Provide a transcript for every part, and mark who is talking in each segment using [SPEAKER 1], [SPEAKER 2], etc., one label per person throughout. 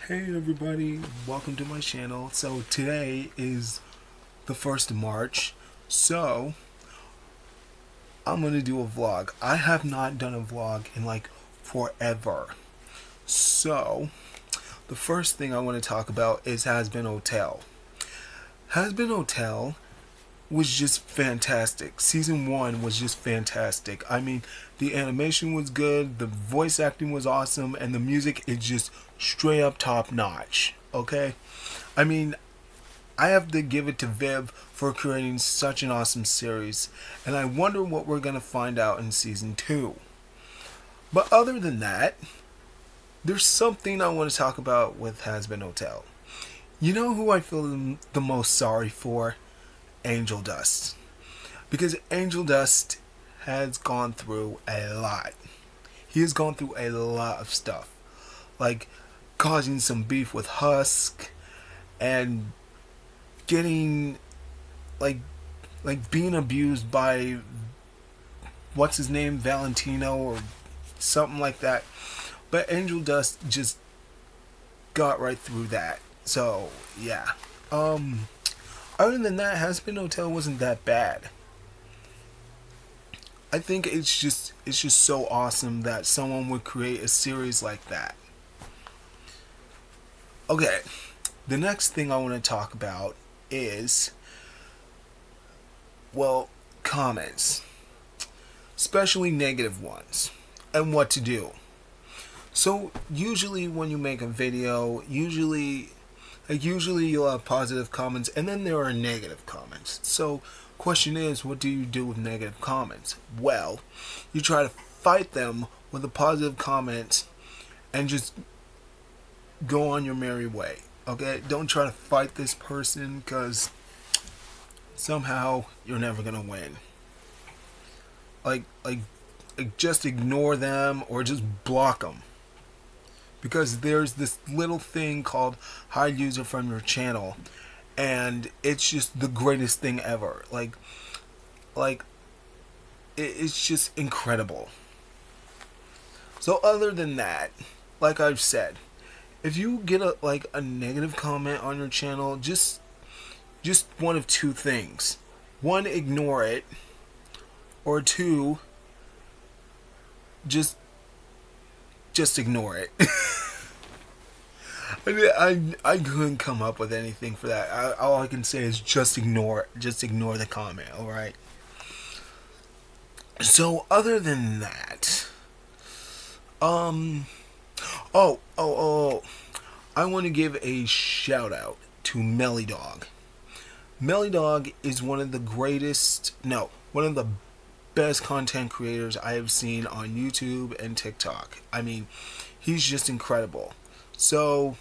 [SPEAKER 1] Hey everybody, welcome to my channel. So today is the 1st of March, so I'm gonna do a vlog. I have not done a vlog in like forever. So the first thing I want to talk about is Hazbin Hotel. Hazbin Hotel was just fantastic. Season 1 was just fantastic. I mean, the animation was good, the voice acting was awesome, and the music is just straight up top notch. Okay? I mean, I have to give it to Viv for creating such an awesome series, and I wonder what we're gonna find out in season 2. But other than that, there's something I want to talk about with Hazbin Hotel. You know who I feel the most sorry for? Angel Dust. Because Angel Dust has gone through a lot. He has gone through a lot of stuff. Like causing some beef with Husk and getting like being abused by what's his name, Valentino or something like that. But Angel Dust just got right through that. So yeah. Other than that, Hazbin Hotel wasn't that bad. I think it's just so awesome that someone would create a series like that. Okay, the next thing I want to talk about is, well, comments, especially negative ones, and what to do. So usually when you make a video, usually you'll have positive comments and then there are negative comments. So question is, what do you do with negative comments? Well, you try to fight them with a positive comment and just go on your merry way. Okay? Don't try to fight this person, because somehow you're never gonna win. Like just ignore them or just block them. Because there's this little thing called hide user from your channel, and it's just the greatest thing ever. It's just incredible. So other than that, like I've said, if you get a negative comment on your channel, just one of two things: one, ignore it, or two, just ignore it. I couldn't come up with anything for that. All I can say is just ignore the comment. All right. So other than that, I want to give a shout out to Melly Dog. Melly Dog is one of the best content creators I have seen on YouTube and TikTok. I mean, he's just incredible. So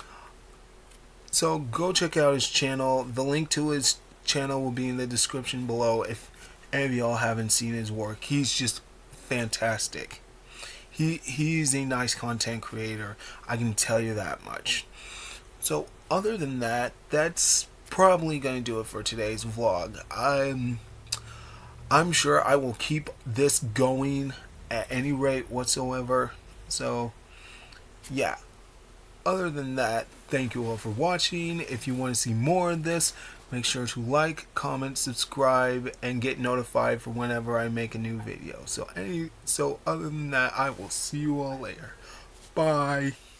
[SPEAKER 1] go check out his channel. The link to his channel will be in the description below if any of y'all haven't seen his work. He's just fantastic. He's a nice content creator, I can tell you that much. So other than that, that's probably going to do it for today's vlog. I'm sure I will keep this going at any rate whatsoever. So yeah. Other than that, thank you all for watching. If you want to see more of this, make sure to like, comment, subscribe, and get notified for whenever I make a new video. So other than that, I will see you all later. Bye.